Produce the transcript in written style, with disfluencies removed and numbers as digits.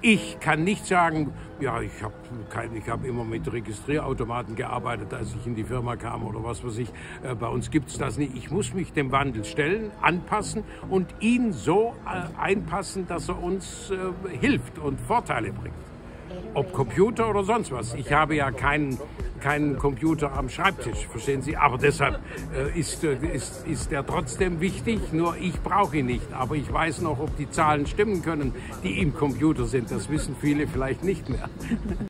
Ich kann nicht sagen, ja, ich habe immer mit Registrierautomaten gearbeitet, als ich in die Firma kam oder was weiß ich. Bei uns gibt es das nicht. Ich muss mich dem Wandel stellen, anpassen und ihn so einpassen, dass er uns hilft und Vorteile bringt. Ob Computer oder sonst was. Ich habe ja keinen Computer am Schreibtisch, verstehen Sie? Aber deshalb ist er trotzdem wichtig, nur ich brauche ihn nicht. Aber ich weiß noch, ob die Zahlen stimmen können, die im Computer sind. Das wissen viele vielleicht nicht mehr.